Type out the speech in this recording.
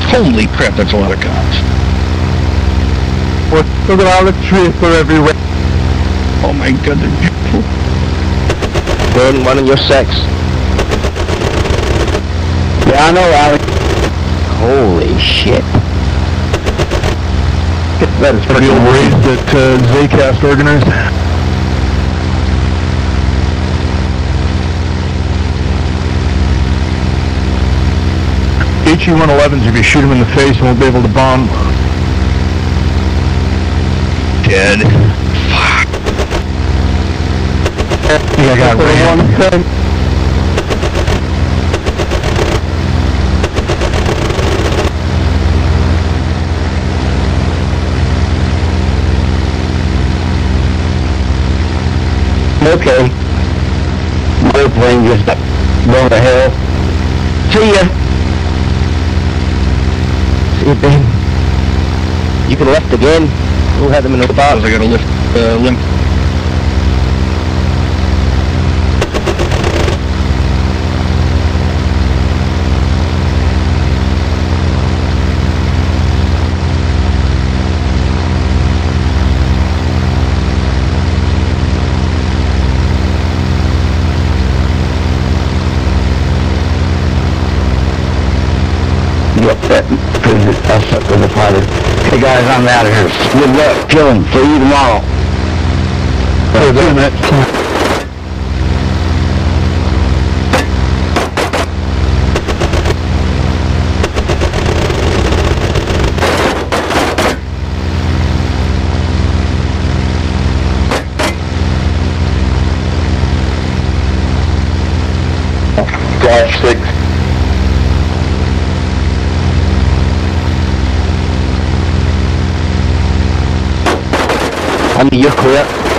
Holy crap, that's a lot of cops. Look at all the trees for everywhere. Oh my god, they're beautiful. Burn one of your sex. Yeah, I know, Alex. Holy shit. That is pretty old race that Zcast organized. HE-111s, if you shoot them in the face, won't be able to bomb. Dead. Fuck. Yeah, I got one. Okay. My plane just going to hell. See ya. See you, babe. You can left again. We'll have them in the box. I gotta lift limp. Hey guys, I'm out of here. Good luck killing. See you tomorrow. Hey, damn it. Flash 6. I mean, you're correct.